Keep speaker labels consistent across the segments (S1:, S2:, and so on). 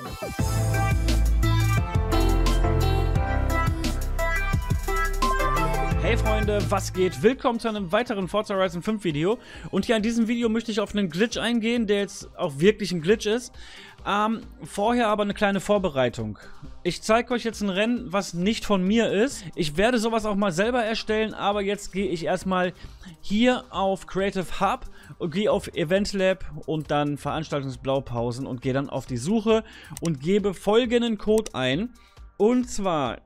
S1: Hey Freunde, was geht? Willkommen zu einem weiteren Forza Horizon 5 Video. Und hier in diesem Video möchte ich auf einen Glitch eingehen, der jetzt auch wirklich ein Glitch ist. Vorher aber eine kleine Vorbereitung. Ich zeige euch jetzt ein Rennen, was nicht von mir ist. Ich werde sowas auch mal selber erstellen, aber jetzt gehe ich erstmal hier auf Creative Hub und gehe auf Event Lab und dann Veranstaltungsblaupausen und gehe dann auf die Suche und gebe folgenden Code ein. Und zwar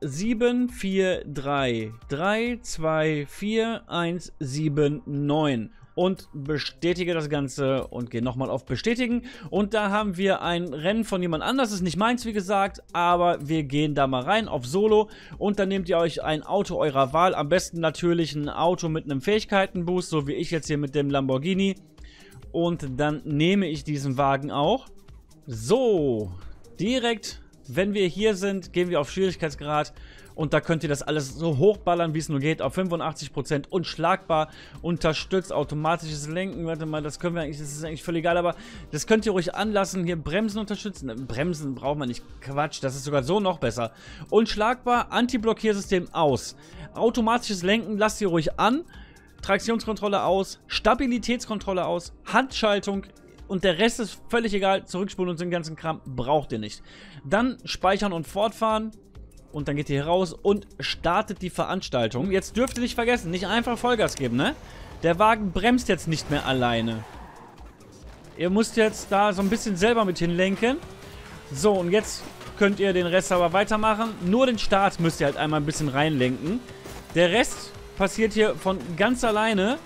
S1: 743324179 und bestätige das Ganze und gehe nochmal auf Bestätigen. Und da haben wir ein Rennen von jemand anders, ist nicht meins wie gesagt, aber wir gehen da mal rein auf Solo und dann nehmt ihr euch ein Auto eurer Wahl, am besten natürlich ein Auto mit einem Fähigkeitenboost, so wie ich jetzt hier mit dem Lamborghini. Und dann nehme ich diesen Wagen auch. So, direkt... Wenn wir hier sind, gehen wir auf Schwierigkeitsgrad und da könnt ihr das alles so hochballern, wie es nur geht, auf 85% unschlagbar, unterstützt automatisches Lenken. Warte mal, das können wir eigentlich, das ist eigentlich völlig egal, aber das könnt ihr ruhig anlassen. Hier Bremsen unterstützen. Bremsen braucht man nicht. Quatsch, das ist sogar so noch besser. Unschlagbar, Anti-Blockiersystem aus. Automatisches Lenken lasst ihr ruhig an. Traktionskontrolle aus. Stabilitätskontrolle aus. Handschaltung. Und der Rest ist völlig egal, zurückspulen und den ganzen Kram braucht ihr nicht. Dann speichern und fortfahren und dann geht ihr hier raus und startet die Veranstaltung. Jetzt dürft ihr nicht vergessen, nicht einfach Vollgas geben, ne? Der Wagen bremst jetzt nicht mehr alleine. Ihr müsst jetzt da so ein bisschen selber mit hinlenken. So, und jetzt könnt ihr den Rest aber weitermachen. Nur den Start müsst ihr halt einmal ein bisschen reinlenken. Der Rest passiert hier von ganz alleine.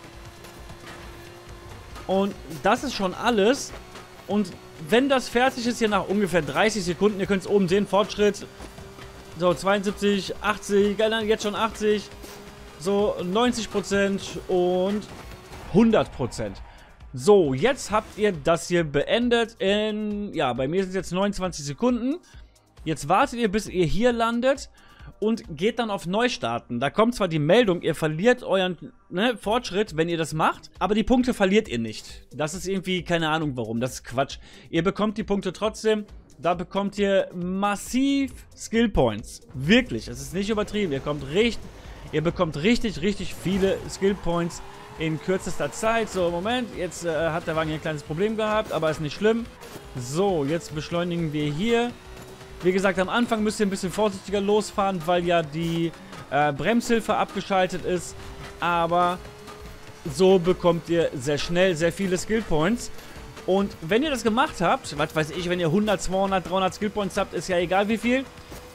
S1: Und das ist schon alles. Und wenn das fertig ist, hier nach ungefähr 30 Sekunden, ihr könnt es oben sehen, Fortschritt. So, 72, 80, jetzt schon 80. So, 90% und 100%. So, jetzt habt ihr das hier beendet in, ja, bei mir sind es jetzt 29 Sekunden. Jetzt wartet ihr, bis ihr hier landet. Und geht dann auf Neustarten. Da kommt zwar die Meldung, ihr verliert euren Fortschritt, wenn ihr das macht, aber die Punkte verliert ihr nicht. Das ist irgendwie, keine Ahnung warum, das ist Quatsch. Ihr bekommt die Punkte trotzdem, da bekommt ihr massiv Skill Points. Wirklich, es ist nicht übertrieben. Ihr bekommt richtig viele Skill Points in kürzester Zeit. So, Moment, jetzt hat der Wagen hier ein kleines Problem gehabt, aber ist nicht schlimm. So, jetzt beschleunigen wir hier. Wie gesagt, am Anfang müsst ihr ein bisschen vorsichtiger losfahren, weil ja die Bremshilfe abgeschaltet ist. Aber so bekommt ihr sehr schnell sehr viele Skill Points. Und wenn ihr das gemacht habt, was weiß ich, wenn ihr 100, 200, 300 Skill Points habt, ist ja egal wie viel.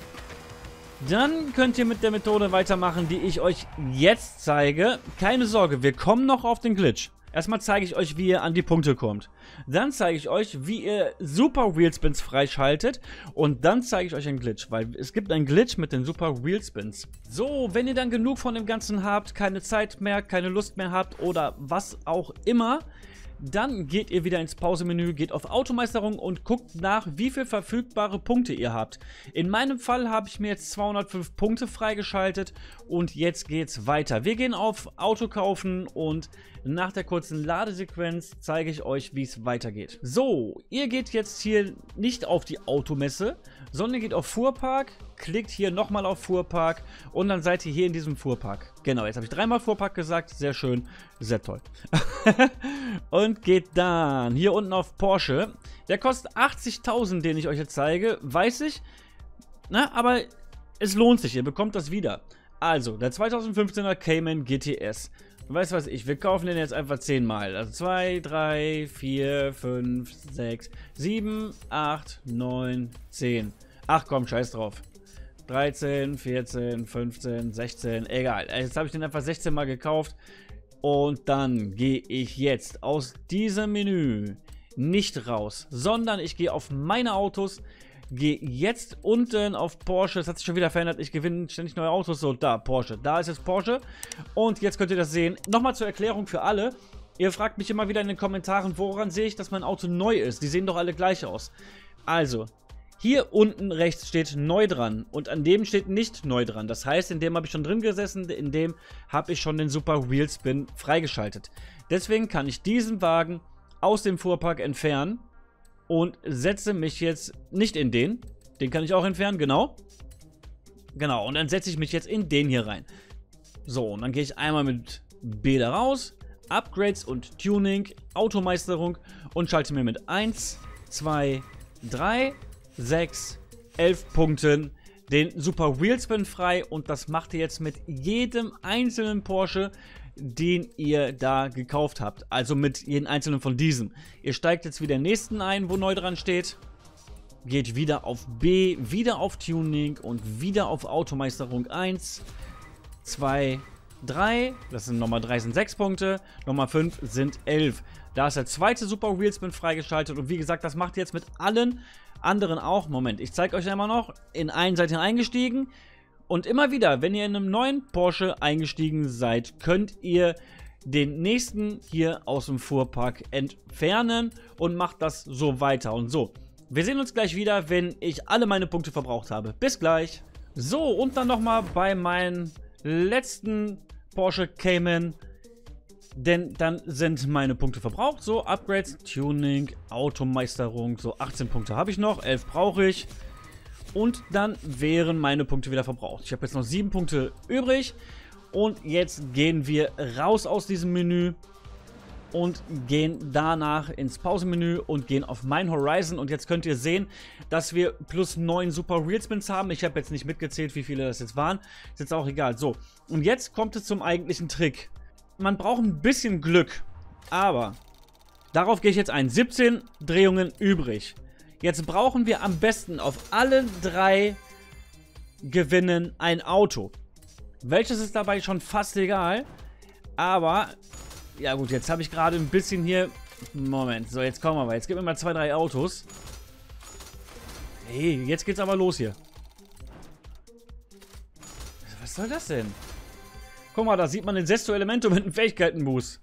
S1: Dann könnt ihr mit der Methode weitermachen, die ich euch jetzt zeige. Keine Sorge, wir kommen noch auf den Glitch. Erstmal zeige ich euch, wie ihr an die Punkte kommt. Dann zeige ich euch, wie ihr Super Wheelspins freischaltet. Und dann zeige ich euch einen Glitch, weil es gibt einen Glitch mit den Super Wheelspins. So, wenn ihr dann genug von dem Ganzen habt, keine Zeit mehr, keine Lust mehr habt oder was auch immer, dann geht ihr wieder ins Pausemenü, geht auf Automeisterung und guckt nach, wie viel verfügbare Punkte ihr habt. In meinem Fall habe ich mir jetzt 205 Punkte freigeschaltet und jetzt geht's weiter. Wir gehen auf Auto kaufen und nach der kurzen Ladesequenz zeige ich euch, wie es weitergeht. So, ihr geht jetzt hier nicht auf die Automesse, sondern geht auf Fuhrpark, klickt hier nochmal auf Fuhrpark und dann seid ihr hier in diesem Fuhrpark. Genau, jetzt habe ich dreimal Fuhrpark gesagt, sehr schön, sehr toll. Und geht dann hier unten auf Porsche. Der kostet 80.000, den ich euch jetzt zeige, weiß ich, na, aber es lohnt sich, ihr bekommt das wieder. Also, der 2015er Cayman GTS. Weißt du was ich, wir kaufen den jetzt einfach 10 Mal. Also 2, 3, 4, 5, 6, 7, 8, 9, 10. Ach komm, scheiß drauf. 13, 14, 15, 16, egal. Jetzt habe ich den einfach 16 Mal gekauft. Und dann gehe ich jetzt aus diesem Menü nicht raus, sondern ich gehe auf meine Autos, gehe jetzt unten auf Porsche. Das hat sich schon wieder verändert. Ich gewinne ständig neue Autos. So, da, Porsche. Da ist jetzt Porsche. Und jetzt könnt ihr das sehen. Nochmal zur Erklärung für alle. Ihr fragt mich immer wieder in den Kommentaren, woran sehe ich, dass mein Auto neu ist? Die sehen doch alle gleich aus. Also, hier unten rechts steht neu dran. Und an dem steht nicht neu dran. Das heißt, in dem habe ich schon drin gesessen. In dem habe ich schon den Super Wheelspin freigeschaltet. Deswegen kann ich diesen Wagen aus dem Fuhrpark entfernen. und setze mich jetzt nicht in den. Den kann ich auch entfernen, genau. Genau, und dann setze ich mich jetzt in den hier rein. So, und dann gehe ich einmal mit B da raus. Upgrades und Tuning, Automeisterung und schalte mir mit 1, 2, 3, 6, 11 Punkten den Super Wheelspin frei. Und das macht ihr jetzt mit jedem einzelnen Porsche, den ihr da gekauft habt. Also mit jedem einzelnen von diesen. Ihr steigt jetzt wieder den nächsten ein, wo neu dran steht. Geht wieder auf B, wieder auf Tuning und wieder auf Automeisterung 1, 2, 3, das sind Nummer 3 sind 6 Punkte, Nummer 5 sind 11. Da ist der zweite Super Wheelspin freigeschaltet und wie gesagt, das macht ihr jetzt mit allen anderen auch. Moment, ich zeige euch einmal noch. In einen seid ihr eingestiegen und immer wieder, wenn ihr in einem neuen Porsche eingestiegen seid, könnt ihr den nächsten hier aus dem Fuhrpark entfernen und macht das so weiter und so. Wir sehen uns gleich wieder, wenn ich alle meine Punkte verbraucht habe. Bis gleich. So, und dann nochmal bei meinen letzten Porsche Cayman, denn dann sind meine Punkte verbraucht. So, Upgrades, Tuning, Automeisterung, so 18 Punkte habe ich noch, 11 brauche ich. Und dann wären meine Punkte wieder verbraucht. Ich habe jetzt noch 7 Punkte übrig. Und jetzt gehen wir raus aus diesem Menü und gehen danach ins Pausenmenü und gehen auf mein Horizon. Und jetzt könnt ihr sehen, dass wir plus 9 Super Wheelspins haben. Ich habe jetzt nicht mitgezählt, wie viele das jetzt waren. Ist jetzt auch egal. So, und jetzt kommt es zum eigentlichen Trick. Man braucht ein bisschen Glück, aber darauf gehe ich jetzt ein. 17 Drehungen übrig. Jetzt brauchen wir am besten auf alle 3 Gewinnen ein Auto. Welches ist dabei schon fast egal, aber ja gut, jetzt habe ich gerade ein bisschen hier... Moment, so jetzt kommen wir mal. Jetzt gib mir mal 2, 3 Autos. Hey, jetzt geht's aber los hier. Was soll das denn? Guck mal, da sieht man den Sesto Elemento mit einem Fähigkeitenboost.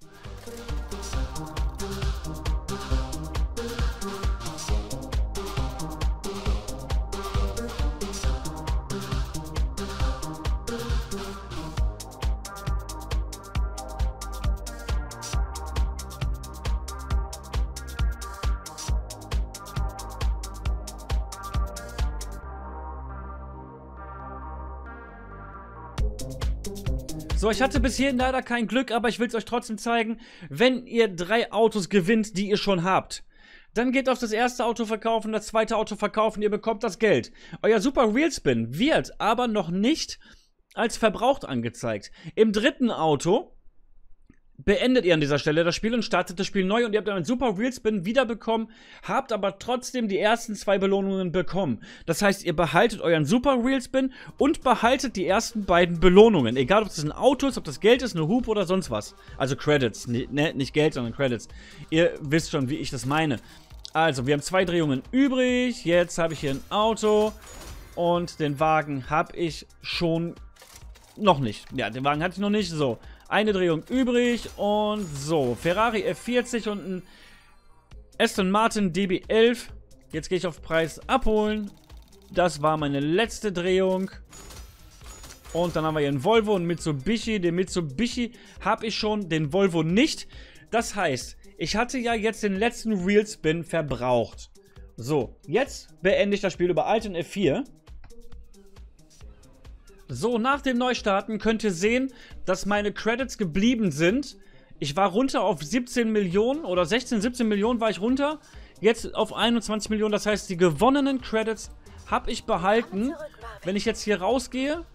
S1: So, ich hatte bis hierhin leider kein Glück, aber ich will es euch trotzdem zeigen. Wenn ihr 3 Autos gewinnt, die ihr schon habt, dann geht auf das erste Auto verkaufen, das zweite Auto verkaufen, ihr bekommt das Geld. Euer Super Wheelspin wird aber noch nicht als verbraucht angezeigt. Im dritten Auto beendet ihr an dieser Stelle das Spiel und startet das Spiel neu und ihr habt einen Super Wheelspin wiederbekommen, habt aber trotzdem die ersten 2 Belohnungen bekommen. Das heißt, ihr behaltet euren Super Wheelspin und behaltet die ersten beiden Belohnungen. Egal, ob das ein Auto ist, ob das Geld ist, eine Hupe oder sonst was. Also Credits, nicht Geld, sondern Credits. Ihr wisst schon, wie ich das meine. Also, wir haben 2 Drehungen übrig. Jetzt habe ich hier ein Auto und den Wagen habe ich schon noch nicht. Ja, den Wagen hatte ich noch nicht. So. Eine Drehung übrig und so, Ferrari F40 und ein Aston Martin DB11. Jetzt gehe ich auf Preis abholen. Das war meine letzte Drehung. Und dann haben wir hier einen Volvo und Mitsubishi. Den Mitsubishi habe ich schon, den Volvo nicht. Das heißt, ich hatte ja jetzt den letzten Wheelspin verbraucht. So, jetzt beende ich das Spiel über Alt und F4. So, nach dem Neustarten könnt ihr sehen, dass meine Credits geblieben sind. Ich war runter auf 17 Millionen oder 16, 17 Millionen war ich runter. Jetzt auf 21 Millionen, das heißt, die gewonnenen Credits habe ich behalten. Wenn ich jetzt hier rausgehe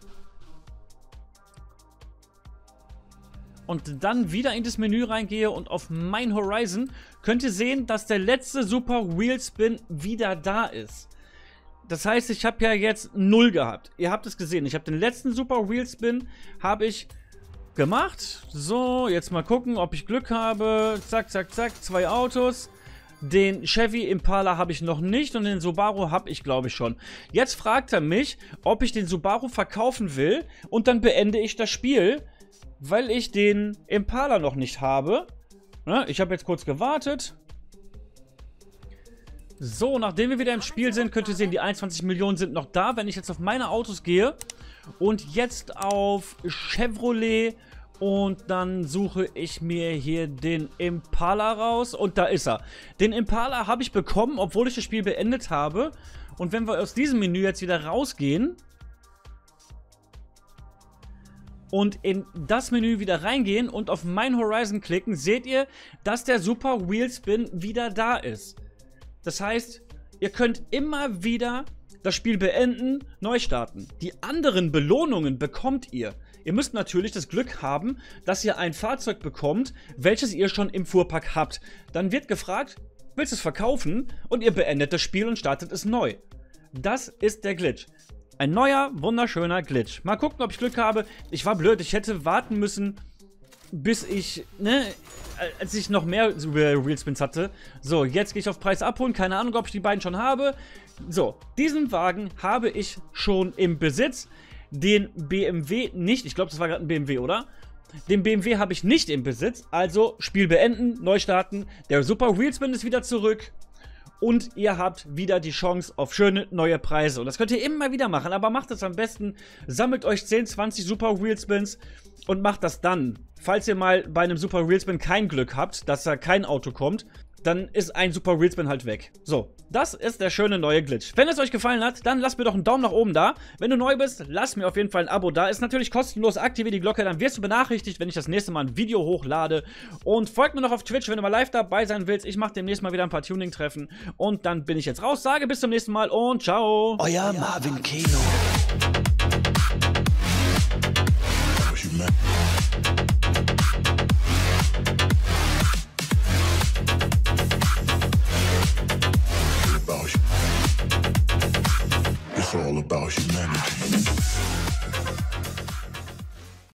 S1: und dann wieder in das Menü reingehe und auf mein Horizon, könnt ihr sehen, dass der letzte Super Wheelspin wieder da ist. Das heißt, ich habe ja jetzt 0 gehabt. Ihr habt es gesehen. Ich habe den letzten Super Wheelspin habe ich gemacht. So, jetzt mal gucken, ob ich Glück habe. Zack, zack, zack. 2 Autos. Den Chevy Impala habe ich noch nicht und den Subaru habe ich, glaube ich, schon. Jetzt fragt er mich, ob ich den Subaru verkaufen will und dann beende ich das Spiel, weil ich den Impala noch nicht habe. Ja, ich habe jetzt kurz gewartet. So, nachdem wir wieder im Spiel sind, könnt ihr sehen, die 21 Millionen sind noch da. Wenn ich jetzt auf meine Autos gehe und jetzt auf Chevrolet Und dann suche ich mir hier den Impala raus. Und da ist er. Den Impala habe ich bekommen, obwohl ich das Spiel beendet habe. Und wenn wir aus diesem Menü jetzt wieder rausgehen und in das Menü wieder reingehen und auf mein Horizon klicken, seht ihr, dass der Super Wheelspin wieder da ist. Das heißt, ihr könnt immer wieder das Spiel beenden, neu starten. Die anderen Belohnungen bekommt ihr. Ihr müsst natürlich das Glück haben, dass ihr ein Fahrzeug bekommt, welches ihr schon im Fuhrpark habt. Dann wird gefragt, willst du es verkaufen? Und ihr beendet das Spiel und startet es neu. Das ist der Glitch. Ein neuer, wunderschöner Glitch. Mal gucken, ob ich Glück habe. Ich war blöd, ich hätte warten müssen, bis ich, als ich noch mehr Wheelspins hatte. So, jetzt gehe ich auf Preis abholen. Keine Ahnung, ob ich die beiden schon habe. So, diesen Wagen habe ich schon im Besitz. Den BMW nicht. Ich glaube, das war gerade ein BMW, oder? Den BMW habe ich nicht im Besitz. Also, Spiel beenden, neu starten. Der Super Wheelspin ist wieder zurück. Und ihr habt wieder die Chance auf schöne neue Preise. Und das könnt ihr immer wieder machen. Aber macht es am besten. Sammelt euch 10, 20 Super Wheelspins. Und macht das dann. Falls ihr mal bei einem Super Wheelspin kein Glück habt, dass da kein Auto kommt, dann ist ein Super Wheelspin halt weg. So, das ist der schöne neue Glitch. Wenn es euch gefallen hat, dann lasst mir doch einen Daumen nach oben da. Wenn du neu bist, lass mir auf jeden Fall ein Abo da. Ist natürlich kostenlos. Aktiviere die Glocke, dann wirst du benachrichtigt, wenn ich das nächste Mal ein Video hochlade. Und folgt mir noch auf Twitch, wenn du mal live dabei sein willst. Ich mache demnächst mal wieder ein paar Tuning-Treffen. Und dann bin ich jetzt raus. Sage bis zum nächsten Mal und ciao.
S2: Euer Marvin Keno.